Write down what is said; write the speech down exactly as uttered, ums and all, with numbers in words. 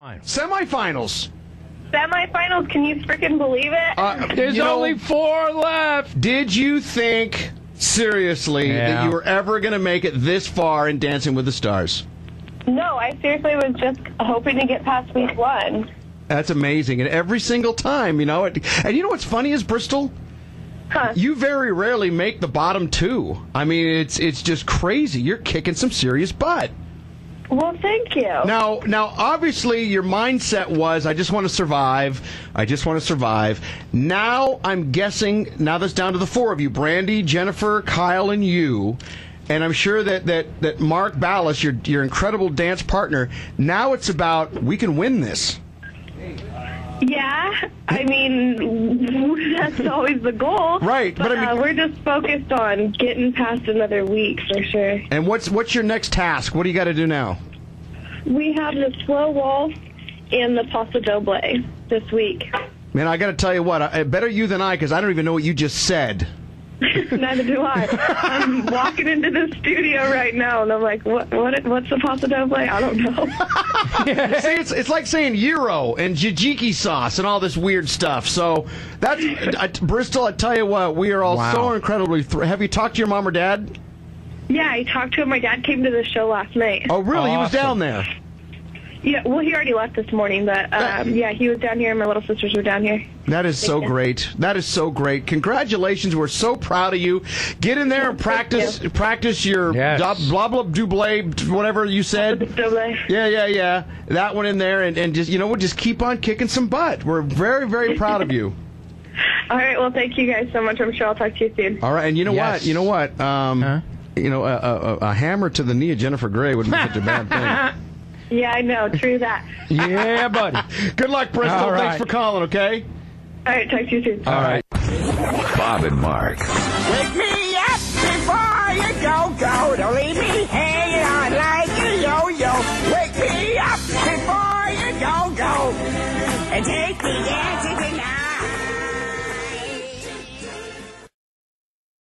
Semifinals. Semifinals, can you freaking believe it? Uh, There's you know, only four left. Did you think, seriously, Yeah. that you were ever going to make it this far in Dancing with the Stars? No, I seriously was just hoping to get past week one. That's amazing. And every single time, you know. It, and you know what's funny is, Bristol? Huh. You very rarely make the bottom two. I mean, it's it's just crazy. You're kicking some serious butt. Well, thank you. Now, now, obviously, your mindset was, I just want to survive. I just want to survive. Now, I'm guessing, now that's down to the four of you, Brandy, Jennifer, Kyle, and you. And I'm sure that, that, that Mark Ballas, your, your incredible dance partner, now it's about, we can win this. Yeah, I mean, that's always the goal. Right, but, but I mean- uh, we're just focused on getting past another week for sure. And what's what's your next task? What do you got to do now? We have the slow wall and the paso doble this week. Man, I got to tell you what, I, better you than I, because I don't even know what you just said. Neither do I. I'm walking into the studio right now, and I'm like, what? What? What's the paso doble? I don't know. See, it's it's like saying gyro and tzatziki sauce and all this weird stuff. So that's I, Bristol. I tell you what, we are all Wow. so incredibly. Thr- Have you talked to your mom or dad? Yeah, I talked to him. My dad came to the show last night. Oh, really? He was Awesome. down there. Yeah, well, he already left this morning, but um, yeah, he was down here, and my little sisters were down here. That is so you. great. That is so great. Congratulations. We're so proud of you. Get in there and practice you. practice your Yes. blah blah double, whatever you said. Doble. Yeah, yeah, yeah. That one in there, and, and just you know what, just keep on kicking some butt. We're very, very proud of you. All right, well, thank you guys so much. I'm sure I'll talk to you soon. All right, and you know Yes. what? You know what? Um, Huh? You know, a, a, a hammer to the knee of Jennifer Grey wouldn't be such a bad thing. Yeah, I know. True that. Yeah, buddy. Good luck, Bristol. All right. Thanks for calling, okay? All right, talk to you soon. All right. Bob and Mark. Wake me up before you go, go. Don't leave me hanging on like a yo-yo. Wake me up before you go, go. And take me dancing.